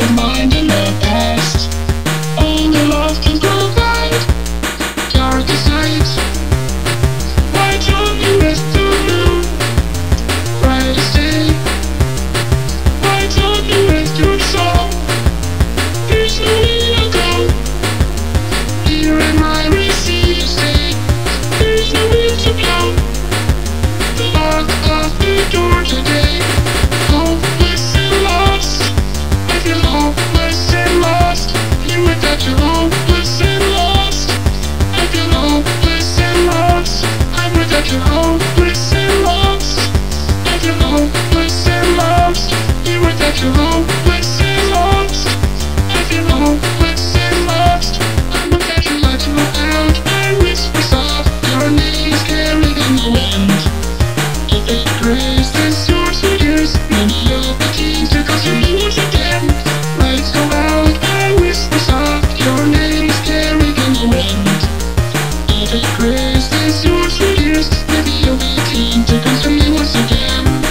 of mind in the past. Only love can provide darkest nights. Why don't you rest the moon? Brightest day. Why don't you rest your soul? There's no way to go. Here in my received state, there's no way to go. Lock off the door today. Hopeless and lost. I feel hopeless and lost. You without your hopeless and lost. I feel hopeless and lost. I'm without your hopeless and lost. I feel hopeless and lost. You without your hopeless and lost. I feel hopeless and lost. I'm without your light to look out. I whisper soft. Your name's carried in the wind. If it grace this yours for years, many of the keys to go through yours again. Lights go out, I whisper soft. Your name's carried in the wind. If it grace this yours for years, maybe you'll be keen to come through me once again.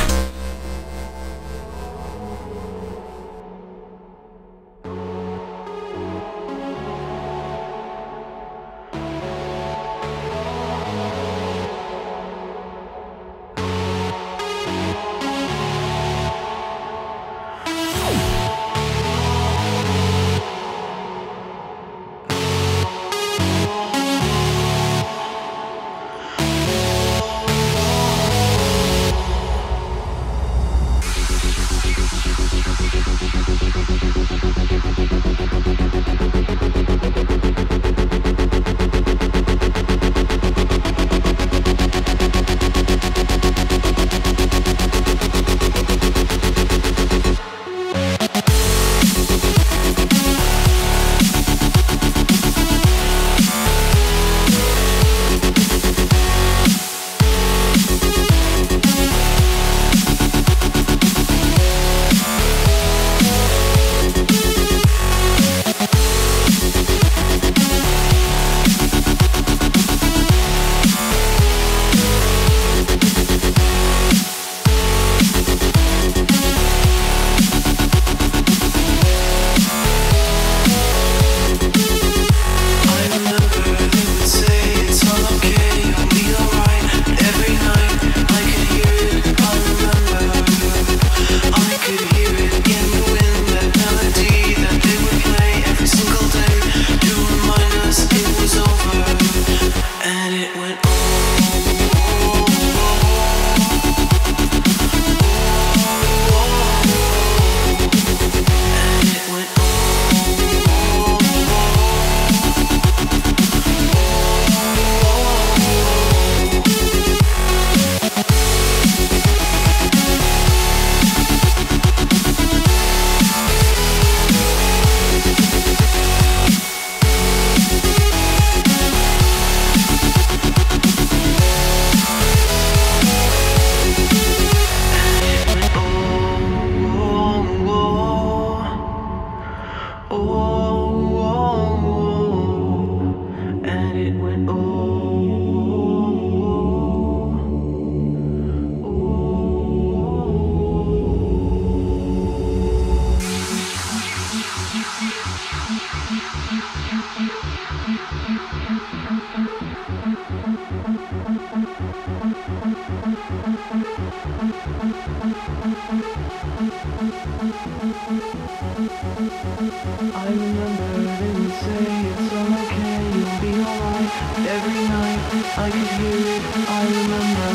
I remember they would say it's all okay, you'll be alright. Every night I could hear it, I remember.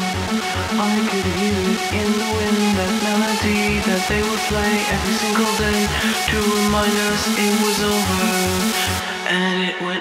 I could hear it in the wind, that melody that they would play every single day to remind us it was over. And it went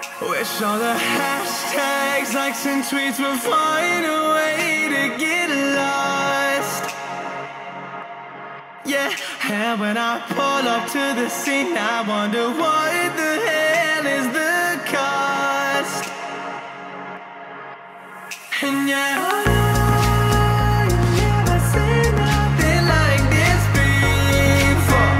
Wish all the hashtags, likes and tweets would find a way to get lost. Yeah, and when I pull up to the scene, I wonder what the hell is the cost. And yeah, I've never seen nothing like this before.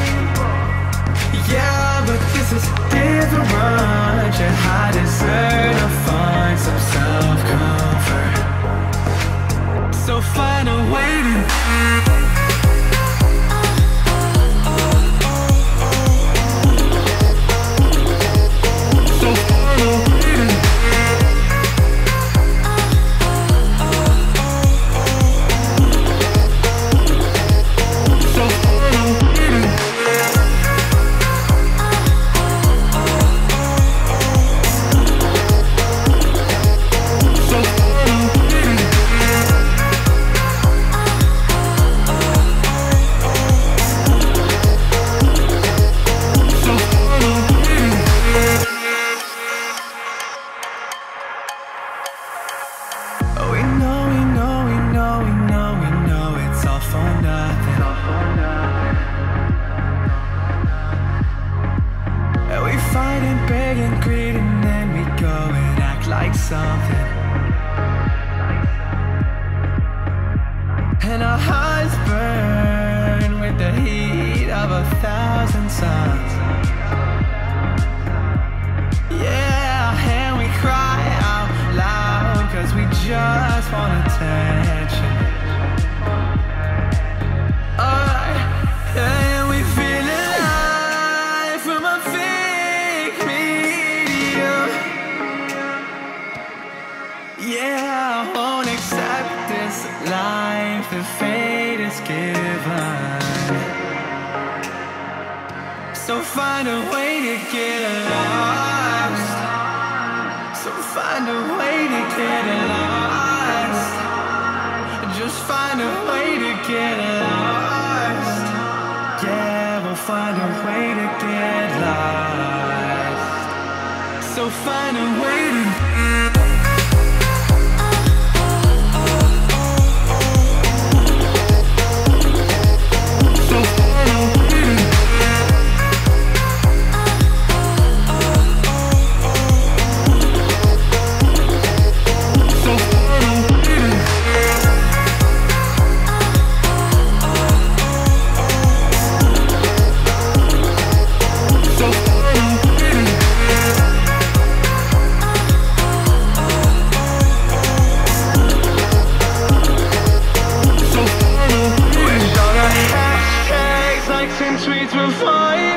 Yeah, but this is different. I deserve to find some self-comfort. So find a way to something, and our hearts burn with the heat of 1,000 suns. Yeah, and we cry out loud 'cause we just want attention. And we feel alive from a fake medium. Yeah, I won't accept this life that fate is given. So find a way to get lost. So find a way to get lost. Just find a way to get lost. Yeah, we'll find a way to get lost. So find a way to tweets will find